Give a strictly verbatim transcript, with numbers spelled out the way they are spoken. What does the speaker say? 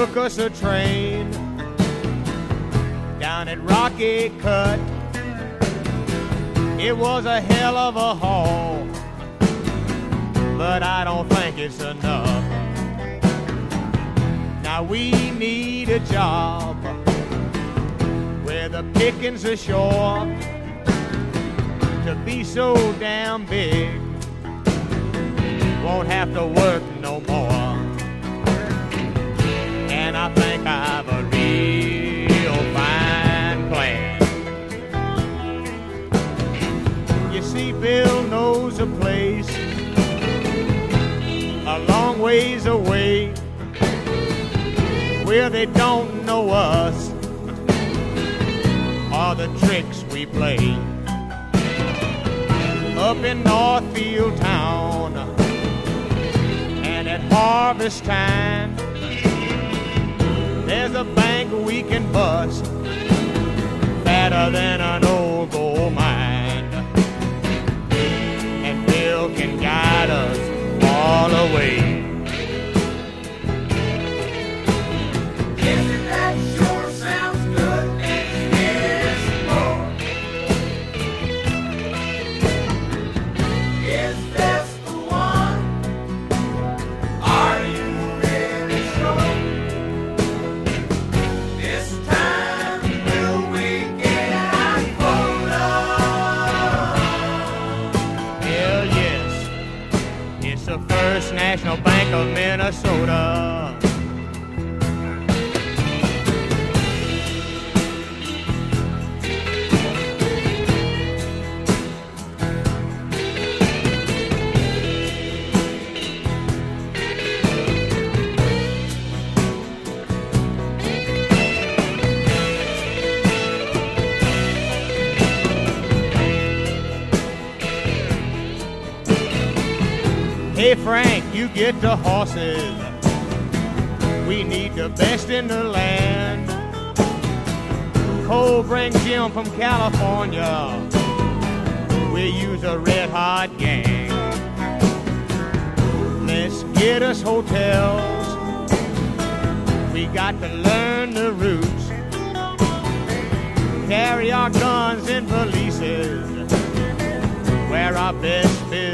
took us a train down at Rocky Cut. It was a hell of a haul, but I don't think it's enough. Now we need a job where the pickings are short. To be so damn big, won't have to work no more. And I think I have a real fine plan. You see, Bill knows a place a long ways away where they don't know us or the tricks we play. Up in Northfield town, and at harvest time, there's a bank we can bust, better than an old gold mine. And Bill can guide us all the way. Isn't that sure sounds good and yes more? Is this the one? Are you really sure? This time will we get our quota? Hell yes, it's the First National Bank of Minnesota. Hey Frank, you get the horses. We need the best in the land. Cole, bring Jim from California. We use a red hot gang. Let's get us hotels. We got to learn the routes. Carry our guns in valises. Wear our best business